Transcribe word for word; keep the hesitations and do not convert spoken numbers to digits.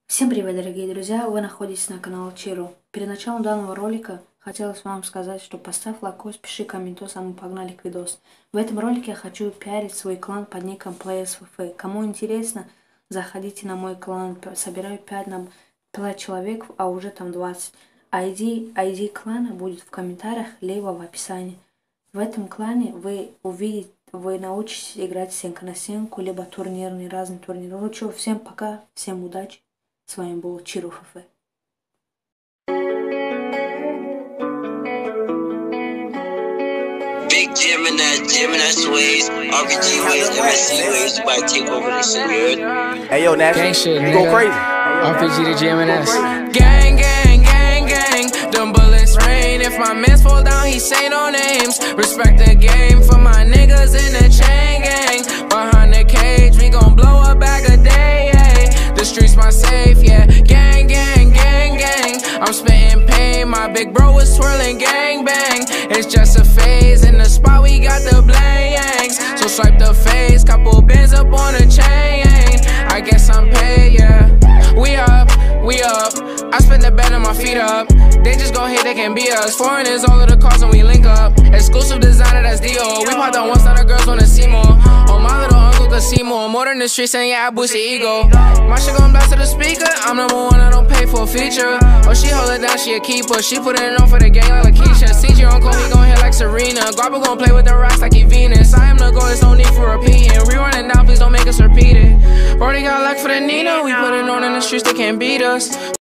Всем привет, дорогие друзья! Вы находитесь на канале Чиру. Перед началом данного ролика хотелось вам сказать, что поставь лайк, пиши комментос, а мы погнали к видос. В этом ролике я хочу пиарить свой клан под ником PlaySFF. Кому интересно, заходите на мой клан. Собираю пять на пять человек, а уже там двадцать. ай ди, ай ди клана будет в комментариях, либо в описании. В этом клане вы увидите, вы научитесь играть сенка на сенку, либо турнирные, разные турниры. Ну что, всем пока, всем удачи. С вами был Чиру ФФ. Big Gemini, Gemini Sways, R P G Ways, M S C Ways, somebody take over this shit, you heard? Hey yo, Nash, gang shit, you go crazy. R P G to G M N S. Gang, gang, gang, gang. Them bullets rain. If my mans fall down, he say no names. Respect the game for my niggas in the chain gang. Behind the cage, we gon' blow a bag a day. Yeah. The streets my safe, yeah. Gang, gang, gang, gang. I'm spitting pain. My big bro was twirling gang bang. It's just a phase. In the spot, we got the blanks. So swipe the face. Couple bands up on the chain. I guess I'm paid, yeah. We up, we up. I spend the bed on my feet up. They just gon' hate, they can be us. Foreigners, all of the cars when we link up. Exclusive designer, that's Dio. We popped on one side, the girls wanna see more. Oh, my little uncle could see more. More than the streets, and yeah, I boost the ego. My shit gon' blast to the speaker. I'm number one, I don't pay for a feature. Oh, she hold it down, she a keeper. She put it on for the gang like Lakeisha. C J uncle, he gon' hit like Serena. Guapo gon' play with the rocks like he Venus. I am the goal, there's no need for repeating. Rerunning down, please don't make us repeat it. Already got luck for the Nina. We put it on in the streets, they can't beat us.